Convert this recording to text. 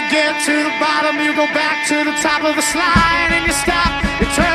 get to the bottom, you go back to the top of the slide, and you stop, you turn